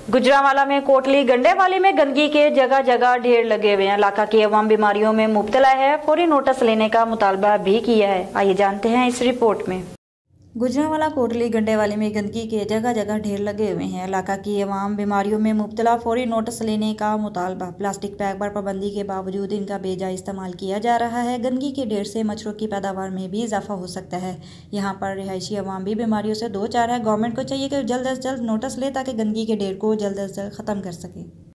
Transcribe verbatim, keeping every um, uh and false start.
गुजरांवाला में कोटली गंडेवाली में गंदगी के जगह जगह ढेर लगे हुए हैं। इलाका की अवाम बीमारियों में मुब्तला है, फौरी नोटिस लेने का मुतालबा भी किया है। आइए जानते हैं इस रिपोर्ट में। गुजरांवाला कोटली गंडेवाली में गंदगी के जगह जगह ढेर लगे हुए हैं। इलाका की अवाम बीमारियों में मुब्तला, फौरी नोटिस लेने का मुतालबा। प्लास्टिक बैग पर पाबंदी के बावजूद इनका बेजा इस्तेमाल किया जा रहा है। गंदगी के ढेर से मच्छरों की पैदावार में भी इजाफा हो सकता है। यहाँ पर रिहायशी अवाम भी बीमारियों से दो चार है। गवर्नमेंट को चाहिए कि जल्द अज जल्द नोटिस ले ताकि गंदगी के ढेर को जल्द अज जल्द ख़त्म कर सके।